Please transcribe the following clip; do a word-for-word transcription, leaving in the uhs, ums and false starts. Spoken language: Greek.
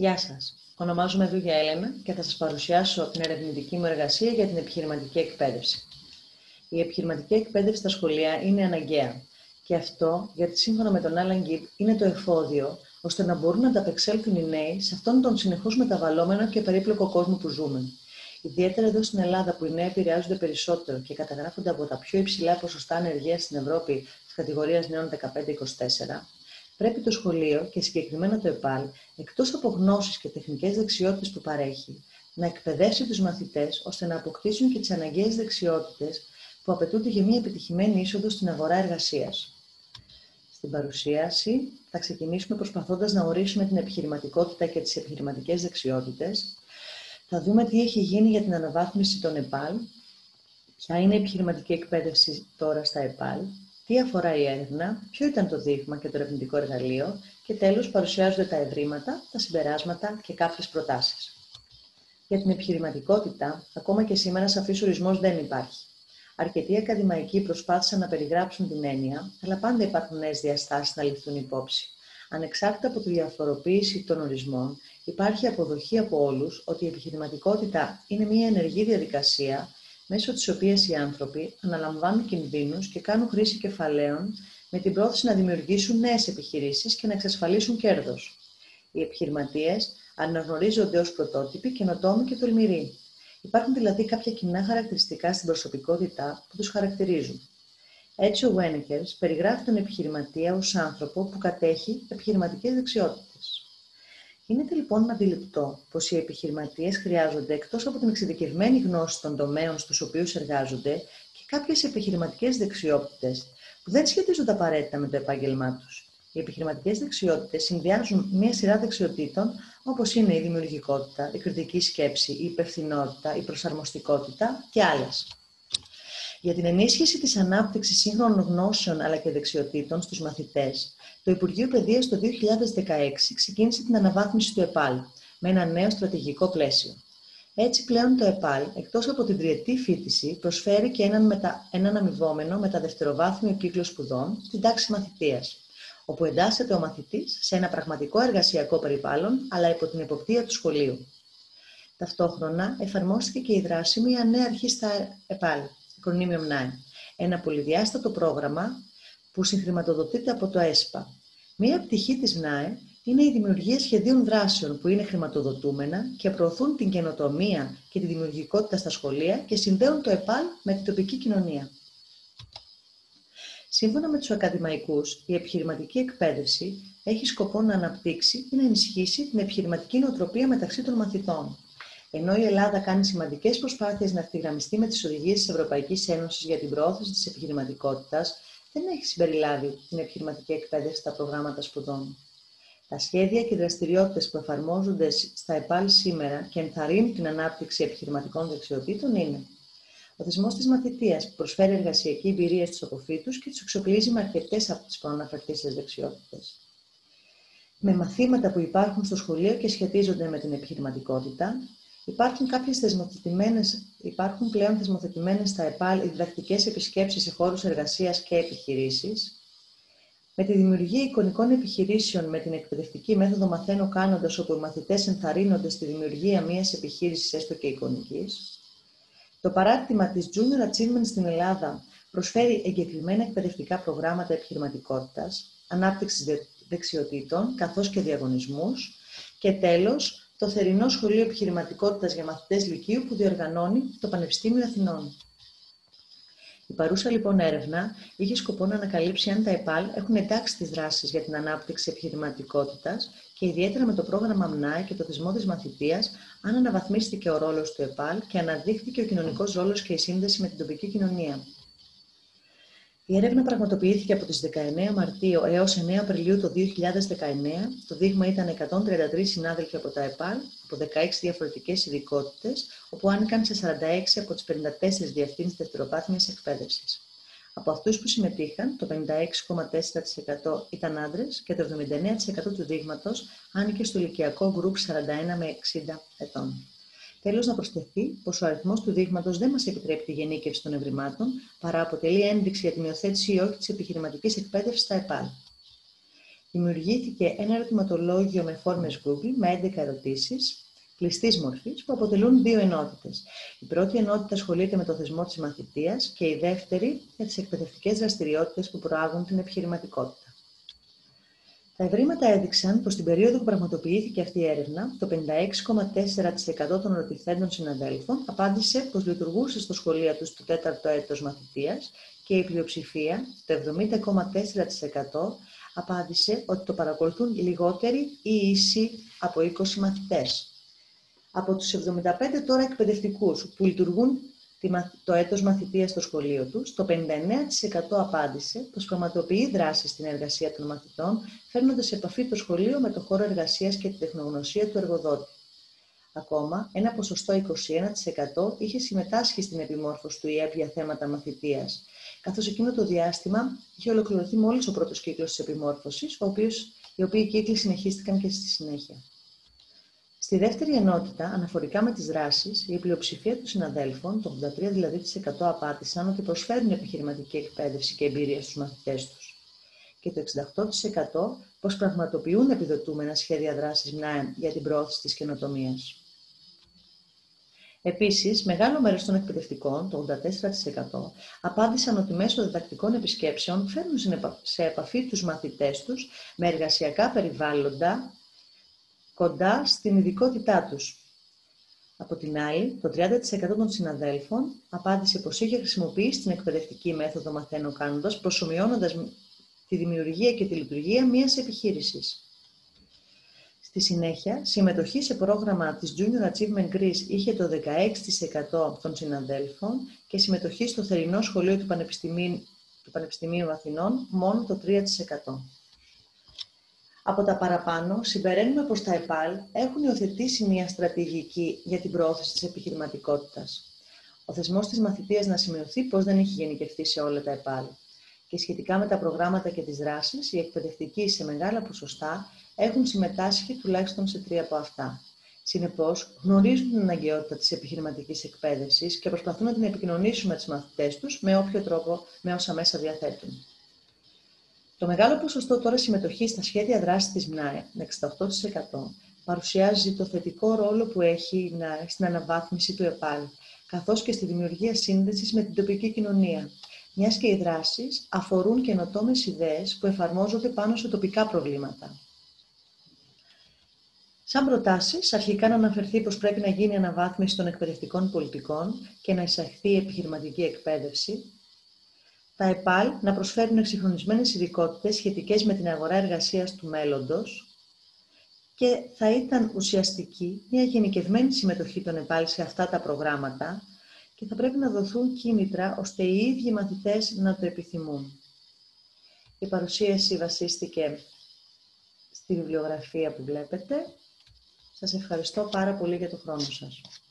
Γεια σας. Ονομάζομαι Δούγια Έλενα και θα σας παρουσιάσω την ερευνητική μου εργασία για την επιχειρηματική εκπαίδευση. Η επιχειρηματική εκπαίδευση στα σχολεία είναι αναγκαία και αυτό γιατί σύμφωνα με τον Άλαν Γκιμπ είναι το εφόδιο ώστε να μπορούν να ανταπεξέλθουν οι νέοι σε αυτόν τον συνεχώς μεταβαλλόμενο και περίπλοκο κόσμο που ζούμε. Ιδιαίτερα εδώ στην Ελλάδα που οι νέοι επηρεάζονται περισσότερο και καταγράφονται από τα πιο υψηλά ποσοστά ανεργίας στην Ευρώπη της κατηγορίας νέων δεκαπέντε με είκοσι τέσσερα. Πρέπει το σχολείο και συγκεκριμένα το ΕΠΑΛ, εκτός από γνώσεις και τεχνικές δεξιότητες που παρέχει, να εκπαιδεύσει τους μαθητές ώστε να αποκτήσουν και τις αναγκαίες δεξιότητες που απαιτούνται για μια επιτυχημένη είσοδο στην αγορά εργασίας. Στην παρουσίαση θα ξεκινήσουμε προσπαθώντας να ορίσουμε την επιχειρηματικότητα και τις επιχειρηματικές δεξιότητες. Θα δούμε τι έχει γίνει για την αναβάθμιση των ΕΠΑΛ, ποια είναι η επιχειρηματική εκπαίδευση τώρα στα ΕΠΑΛ, τι αφορά η έρευνα, ποιο ήταν το δείγμα και το ερευνητικό εργαλείο και τέλος παρουσιάζονται τα ευρήματα, τα συμπεράσματα και κάποιες προτάσεις. Για την επιχειρηματικότητα, ακόμα και σήμερα σαφής ορισμός δεν υπάρχει. Αρκετοί ακαδημαϊκοί προσπάθησαν να περιγράψουν την έννοια, αλλά πάντα υπάρχουν νέες διαστάσεις να ληφθούν υπόψη. Ανεξάρτητα από τη διαφοροποίηση των ορισμών, υπάρχει αποδοχή από όλους ότι η επιχειρηματικότητα είναι μια ενεργή διαδικασία μέσω της οποίας οι άνθρωποι αναλαμβάνουν κινδύνους και κάνουν χρήση κεφαλαίων με την πρόθεση να δημιουργήσουν νέες επιχειρήσεις και να εξασφαλίσουν κέρδος. Οι επιχειρηματίες αναγνωρίζονται ως πρωτότυποι, καινοτόμοι και τολμηροί. Υπάρχουν δηλαδή κάποια κοινά χαρακτηριστικά στην προσωπικότητα που τους χαρακτηρίζουν. Έτσι, ο Βένεκερς περιγράφει τον επιχειρηματία ως άνθρωπο που κατέχει επιχειρηματικές δεξιότητες. Γίνεται λοιπόν αντιληπτό πως οι επιχειρηματίες χρειάζονται εκτός από την εξειδικευμένη γνώση των τομέων στους οποίους εργάζονται και κάποιες επιχειρηματικές δεξιότητες που δεν σχετίζονται απαραίτητα με το επάγγελμά τους. Οι επιχειρηματικές δεξιότητες συνδυάζουν μια σειρά δεξιοτήτων όπως είναι η δημιουργικότητα, η κριτική σκέψη, η υπευθυνότητα, η προσαρμοστικότητα και άλλες. Για την ενίσχυση της ανάπτυξης σύγχρονων γνώσεων αλλά και δεξιοτήτων στους μαθητές, το Υπουργείο Παιδείας το δύο χιλιάδες δεκαέξι ξεκίνησε την αναβάθμιση του ΕΠΑΛ με ένα νέο στρατηγικό πλαίσιο. Έτσι πλέον το ΕΠΑΛ, εκτός από την τριετή φοιτηση, προσφέρει και έναν, μετα... έναν αμοιβόμενο μεταδευτεροβάθμιο κύκλο σπουδών, την τάξη μαθητείας, όπου εντάσσεται ο μαθητής σε ένα πραγματικό εργασιακό περιβάλλον, αλλά υπό την εποπτεία του σχολείου. Ταυτόχρονα εφαρμόστηκε και η δράση μια νέα αρχή στα ΕΠΑΛ, ακρονίμιο ΜΝΑΕ, ένα πολυδιάστατο πρόγραμμα που συγχρηματοδοτείται από το ΕΣΠΑ. Μία πτυχή της ΜΝΑΕ είναι η δημιουργία σχεδίων δράσεων που είναι χρηματοδοτούμενα και προωθούν την καινοτομία και τη δημιουργικότητα στα σχολεία και συνδέουν το ΕΠΑΛ με την τοπική κοινωνία. Σύμφωνα με τους ακαδημαϊκούς, η επιχειρηματική εκπαίδευση έχει σκοπό να αναπτύξει ή να ενισχύσει την επιχειρηματική νοοτροπία μεταξύ των μαθητών. Ενώ η Ελλάδα κάνει σημαντικές προσπάθειες να ευθυγραμμιστεί με τις οδηγίες της Ευρωπαϊκής Ένωσης για την προώθηση της επιχειρηματικότητας, δεν έχει συμπεριλάβει την επιχειρηματική εκπαίδευση στα προγράμματα σπουδών. Τα σχέδια και οι δραστηριότητες που εφαρμόζονται στα ΕΠΑΛ σήμερα και ενθαρρύνουν την ανάπτυξη επιχειρηματικών δεξιοτήτων είναι ο θεσμός της μαθητείας που προσφέρει εργασιακή εμπειρία στους αποφύτους και τους εξοπλίζει με αρκετές από τις προαναφερθήσεις δεξιότητες. Με μαθήματα που υπάρχουν στο σχολείο και σχετίζονται με την επιχειρηματικότητα, Υπάρχουν, κάποιες θεσμοθετημένες, υπάρχουν πλέον θεσμοθετημένες στα ΕΠΑΛ οι διδακτικές επισκέψεις σε χώρους εργασίας και επιχειρήσεις. Με τη δημιουργία εικονικών επιχειρήσεων με την εκπαιδευτική μέθοδο μαθαίνω κάνοντας, όπου οι μαθητές ενθαρρύνονται στη δημιουργία μιας επιχείρησης έστω και εικονικής. Το παράρτημα της Junior Achievement στην Ελλάδα προσφέρει εγκεκριμένα εκπαιδευτικά προγράμματα επιχειρηματικότητας, ανάπτυξης δεξιοτήτων καθώς και διαγωνισμούς. Και τέλος, το θερινό σχολείο επιχειρηματικότητας για μαθητές λυκείου που διοργανώνει το Πανεπιστήμιο Αθηνών. Η παρούσα λοιπόν έρευνα είχε σκοπό να ανακαλύψει αν τα ΕΠΑΛ έχουν εντάξει τις δράσεις για την ανάπτυξη επιχειρηματικότητας και ιδιαίτερα με το πρόγραμμα ΜΝΑΕ και το θεσμό της μαθητείας, αν αναβαθμίστηκε ο ρόλος του ΕΠΑΛ και αναδείχθηκε ο κοινωνικός ρόλος και η σύνδεση με την τοπική κοινωνία. Η έρευνα πραγματοποιήθηκε από τις δεκαεννέα Μαρτίου έως εννέα Απριλίου του δύο χιλιάδες δεκαεννέα. Το δείγμα ήταν εκατόν τριάντα τρεις συνάδελφοι από τα ΕΠΑΛ, από δεκαέξι διαφορετικές ειδικότητες, όπου άνοικαν σε σαράντα έξι από τις πενήντα τέσσερις διευθύνσεις δευτεροβάθμιας εκπαίδευσης. Από αυτούς που συμμετείχαν, το πενήντα έξι κόμμα τέσσερα τοις εκατό ήταν άντρες και το εβδομήντα εννέα τοις εκατό του δείγματος άνοικε στο ηλικιακό γκρουπ σαράντα ένα με εξήντα ετών. Τέλος, να προσθεθεί πως ο αριθμός του δείγματος δεν μας επιτρέπει τη γενίκευση των ευρημάτων, παρά αποτελεί ένδειξη για την υιοθέτηση ή όχι της επιχειρηματικής εκπαίδευσης στα ΕΠΑΛ. Δημιουργήθηκε ένα ερωτηματολόγιο με φόρμες Google με έντεκα ερωτήσεις κλειστής μορφής που αποτελούν δύο ενότητες. Η πρώτη ενότητα ασχολείται με το θεσμό της μαθητείας και η δεύτερη με τις εκπαιδευτικές δραστηριότητες που προάγουν την επιχειρηματικότητα. Τα ευρήματα έδειξαν πως στην περίοδο που πραγματοποιήθηκε αυτή η έρευνα, το πενήντα έξι κόμμα τέσσερα τοις εκατό των ερωτηθέντων συναδέλφων απάντησε πως λειτουργούσε στο σχολείο τους το τέταρτο έτος μαθητείας και η πλειοψηφία, το εβδομήντα κόμμα τέσσερα τοις εκατό, απάντησε ότι το παρακολουθούν λιγότεροι ή ίσοι από είκοσι μαθητές. Από τους εβδομήντα πέντε τώρα εκπαιδευτικούς που λειτουργούν το έτος μαθητείας στο σχολείο τους, το πενήντα εννέα τοις εκατό απάντησε πως πραγματοποιεί δράσεις στην εργασία των μαθητών, φέρνοντας σε επαφή το σχολείο με το χώρο εργασίας και τη τεχνογνωσία του εργοδότη. Ακόμα, ένα ποσοστό είκοσι ένα τοις εκατό είχε συμμετάσχει στην επιμόρφωση του ΙΕΠ για θέματα μαθητείας, καθώς εκείνο το διάστημα είχε ολοκληρωθεί μόλις ο πρώτος κύκλος της επιμόρφωσης, ο οποίος, οι οποίοι κύκλοι συνεχίστηκαν και στη συνέχεια. Στη δεύτερη ενότητα, αναφορικά με τις δράσεις, η πλειοψηφία των συναδέλφων, το ογδόντα τρία δηλαδή τοις εκατό, απάντησαν ότι προσφέρουν επιχειρηματική εκπαίδευση και εμπειρία στους μαθητές τους. Και το εξήντα οκτώ τοις εκατό πως πραγματοποιούν επιδοτούμενα σχέδια δράσης ΜΝΑΕΜ για την προώθηση της καινοτομίας. Επίσης, μεγάλο μέρος των εκπαιδευτικών, το ογδόντα τέσσερα τοις εκατό, απάντησαν ότι μέσω διδακτικών επισκέψεων φέρνουν σε επαφή τους μαθητές τους με εργασιακά περιβάλλοντα κοντά στην ειδικότητά τους. Από την άλλη, το τριάντα τοις εκατό των συναδέλφων απάντησε πως είχε χρησιμοποιήσει την εκπαιδευτική μέθοδο μαθαίνω κάνοντας, προσομοιώνοντας τη δημιουργία και τη λειτουργία μιας επιχείρησης. Στη συνέχεια, συμμετοχή σε πρόγραμμα της Junior Achievement Greece είχε το δεκαέξι τοις εκατό των συναδέλφων και συμμετοχή στο θερινό σχολείο του Πανεπιστημίου, του Πανεπιστημίου Αθηνών μόνο το τρία τοις εκατό. Από τα παραπάνω, συμπεραίνουμε πως τα ΕΠΑΛ έχουν υιοθετήσει μια στρατηγική για την προώθηση της επιχειρηματικότητας. Ο θεσμός της μαθητείας να σημειωθεί πως δεν έχει γενικευθεί σε όλα τα ΕΠΑΛ. Και σχετικά με τα προγράμματα και τις δράσεις, οι εκπαιδευτικοί σε μεγάλα ποσοστά έχουν συμμετάσχει τουλάχιστον σε τρία από αυτά. Συνεπώς, γνωρίζουν την αναγκαιότητα της επιχειρηματικής εκπαίδευσης και προσπαθούν να την επικοινωνήσουν με τους μαθητές τους με όποιο τρόπο, με όσα μέσα διαθέτουν. Το μεγάλο ποσοστό τώρα συμμετοχής στα σχέδια δράσης της ΜΝΑΕ, με εξήντα οκτώ τοις εκατό, παρουσιάζει το θετικό ρόλο που έχει η ΜΝΑΕ στην αναβάθμιση του ΕΠΑΛ, καθώς και στη δημιουργία σύνδεσης με την τοπική κοινωνία, μιας και οι δράσεις αφορούν καινοτόμες ιδέες που εφαρμόζονται πάνω σε τοπικά προβλήματα. Σαν προτάσεις, αρχικά να αναφερθεί πως πρέπει να γίνει αναβάθμιση των εκπαιδευτικών πολιτικών και να εισαχθεί η επιχειρηματική εκπαίδευση. Τα ΕΠΑΛ να προσφέρουν εξυγχρονισμένες ειδικότητες σχετικές με την αγορά εργασίας του μέλλοντος και θα ήταν ουσιαστική μια γενικευμένη συμμετοχή των ΕΠΑΛ σε αυτά τα προγράμματα και θα πρέπει να δοθούν κίνητρα ώστε οι ίδιοι οι μαθητές να το επιθυμούν. Η παρουσίαση βασίστηκε στη βιβλιογραφία που βλέπετε. Σας ευχαριστώ πάρα πολύ για το χρόνο σας.